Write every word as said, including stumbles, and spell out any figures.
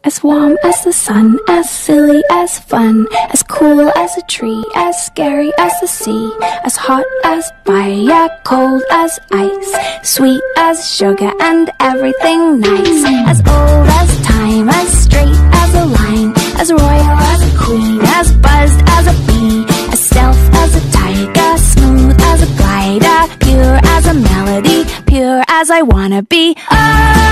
As warm as the sun, as silly as fun, as cool as a tree, as scary as the sea, as hot as fire, cold as ice, sweet as sugar and everything nice, as old as time, as straight as a line, as royal as a queen, as buzzed as a bee, as stealth as a tiger, smooth as a glider, pure as a melody, pure as I wanna be. Oh,